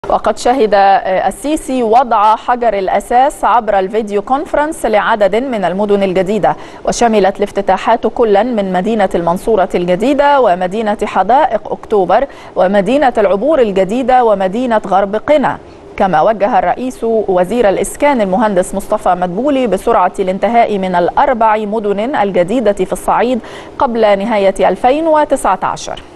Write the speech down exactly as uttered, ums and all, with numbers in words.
وقد شهد السيسي وضع حجر الأساس عبر الفيديو كونفرنس لعدد من المدن الجديدة، وشملت الافتتاحات كلا من مدينة المنصورة الجديدة ومدينة حدائق أكتوبر ومدينة العبور الجديدة ومدينة غرب قنا. كما وجه الرئيس وزير الإسكان المهندس مصطفى مدبولي بسرعة الانتهاء من الأربع مدن الجديدة في الصعيد قبل نهاية ألفين وتسعة عشر.